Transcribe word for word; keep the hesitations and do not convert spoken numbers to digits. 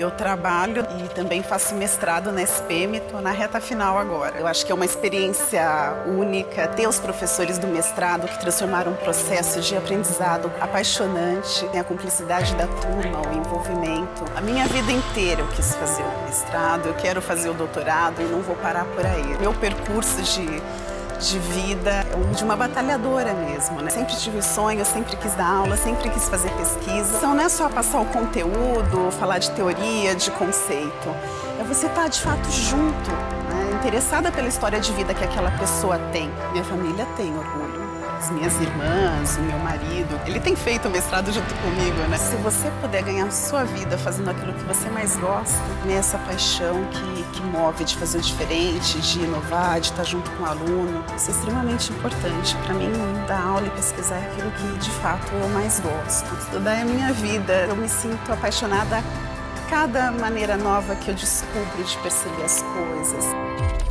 Eu trabalho e também faço mestrado na S P M, estou na reta final agora. Eu acho que é uma experiência única ter os professores do mestrado que transformaram um processo de aprendizado apaixonante, tem a cumplicidade da turma, o envolvimento. A minha vida inteira eu quis fazer o mestrado, eu quero fazer o doutorado e não vou parar por aí. Meu percurso de de vida, de uma batalhadora mesmo, né? Sempre tive sonho, sempre quis dar aula, sempre quis fazer pesquisa. Então não é só passar o conteúdo, falar de teoria, de conceito. É você estar de fato junto, né? Interessada pela história de vida que aquela pessoa tem. Minha família tem orgulho. As minhas irmãs, o meu marido, ele tem feito o mestrado junto comigo, né? Se você puder ganhar sua vida fazendo aquilo que você mais gosta, né? Essa paixão que, que move de fazer o diferente, de inovar, de estar junto com o aluno, isso é extremamente importante. Para mim, dar aula e pesquisar é aquilo que, de fato, eu mais gosto. Estudar é a minha vida. Eu me sinto apaixonada a cada maneira nova que eu descubro de perceber as coisas.